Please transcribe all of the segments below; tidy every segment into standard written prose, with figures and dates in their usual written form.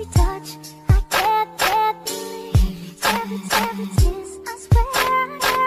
every touch, I get every kiss, I swear.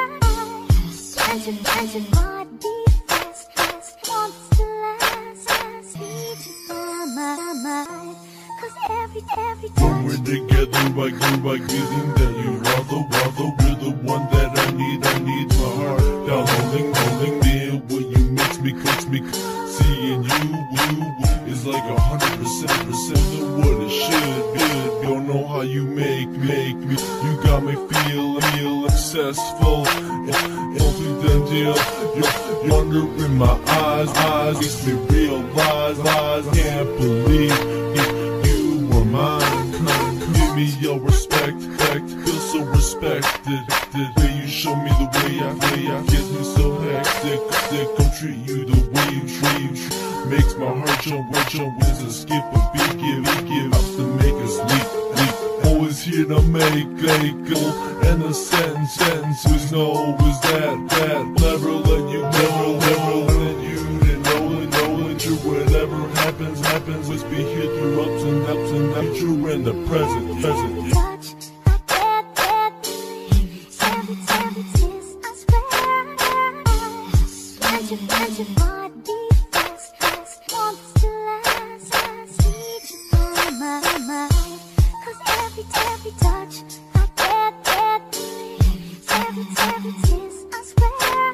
Find your body fast, wants to last. Need you on my mind, 'cause every touch. When we're together, I getting that you're you're the one that I need my heart down holding there. When you makes me seeing you is like 100% of what it should be. Don't know how you make me. You got me feel successful. You're wonder in my eyes makes me realize I can't believe you were mine. Give me your respect, feel so respected. Way you show me the way I get me so hectic. Come treat you the way you treat. Makes my heart jump, is a skip a beat, give up to make us leap. Always here to make go, and the sentence we know is that never let you let you know that you whatever happens, let's be here through ups and downs, you're in the present. Touch, I get every kiss, I swear. Find your body fast, wants to last. Need you on my mind, 'cause every touch, I get every kiss, I swear.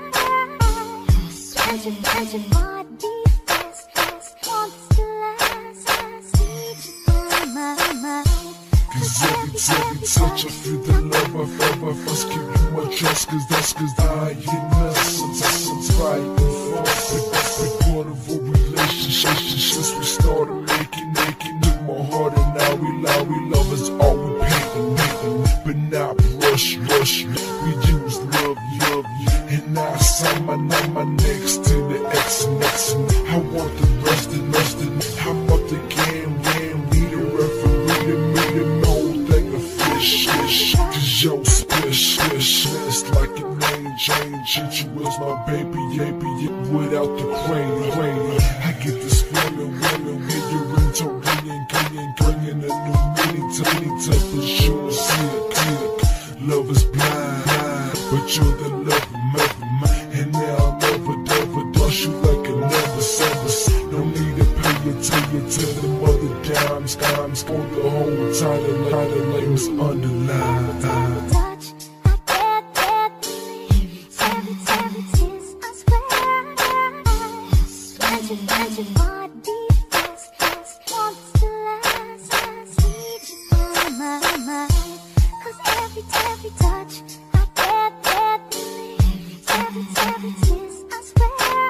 Find your body fast, wants to last. Need you on my mind, 'cause every touch I feel the love I first give you my trust, 'cause I in essence fighting for the part of a relationship since we started making in my heart, and now we love is all we painting, but not rush. We use love you, and now I sign my next to the X. I want the rest and how much the game need a referee to make it know like a fish, 'cause yo splish like a name change. You was my baby without the crane. I get this feeling when you're into bringing a new meaning to for sure. See it click, love is blind, but you're the love of mine, and now I'll never dust you like a never service. No need to pay you to the mother dimes for the whole title names underlined. touch, I get every kiss, I swear. Find your body fast, wants to last. Need you on my mind, 'cause every touch, I get every kiss, I swear.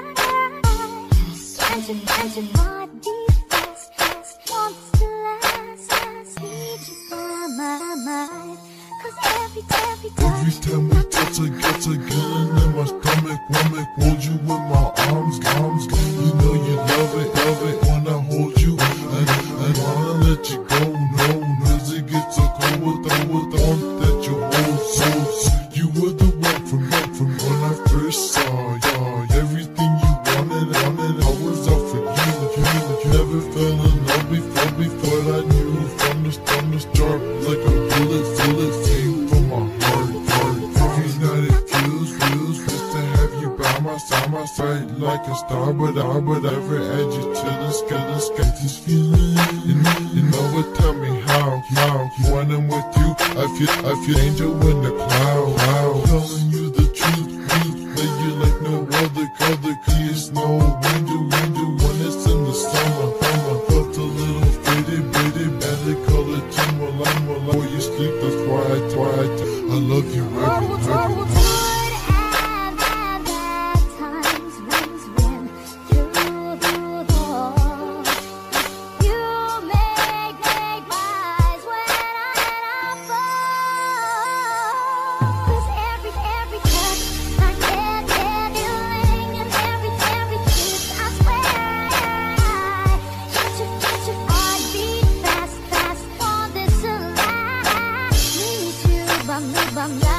Find your body fast, wants to last. Need you on my mind, 'cause every Every time we touch, I get a gun in my stomach, hold you in my arms. You know you love it when I hold you. I wanna let you go, no, cause it gets so cold with the warmth that you hold. So you were the one from when I first saw you. Everything you wanted, I was out for you. Never fell in love before, but I knew from the start, like a bullet came from my heart. Every night it feels just to have you by my side, like a star, but I would ever add you to the sky. This feeling, you know what? Tell me how. When I'm with you, I feel angel in the cloud. Telling you the truth, that you like no other. Kiss no angel when it's in the summer. Felt a little bitty, the color timberline. Before you sleep, that's why I love you every night. Bang